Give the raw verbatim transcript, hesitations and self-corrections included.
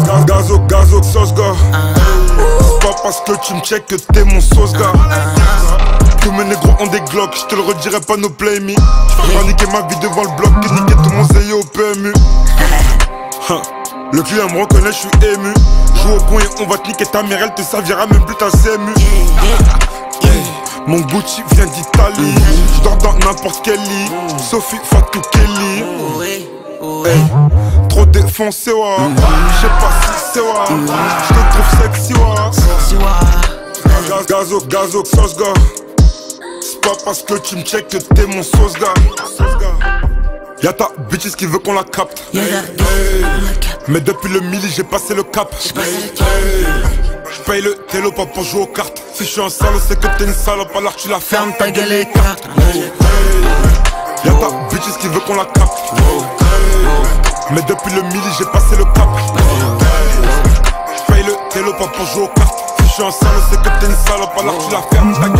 Gaz, gazo, gazo, sauce gars. C'est pas parce que tu me check que t'es mon sauce gars. Tous mes négros ont des glocks, je te le redirai pas no play me. J'peux pas niquer ma vie devant le bloc et niquer tout mon zéyo au P M U. Le client me reconnaît, je suis ému. Joue au con et on va te niquer ta mère, elle te servira même plus ta C M U. Mon Gucci vient d'Italie. J'dors dans n'importe quel lit. Sophie, Fatou, Kelly. Hey, trop défoncé, wa. J'sais pas si c'est wa. J'te trouve sexy, wa. Gaz, gazo, gazo, sauce gars. C'est pas parce que tu me check que t'es mon sauce gars. Y'a ta bitches qui veut qu'on la capte. Mais depuis le mili j'ai passé le cap. J'paye le télo pas pour jouer aux cartes. Si j'suis un salaud c'est que t'es une salope, alors tu la fermes ta gueule et cartes. Y'a ta bitches qui veut qu'on la capte. Mais depuis le mili j'ai passé le cap. J'paye le télo pas pour jouer aux cartes. Si j'suis un salaud c'est que t'es une salope, alors tu la fermes ta gueule.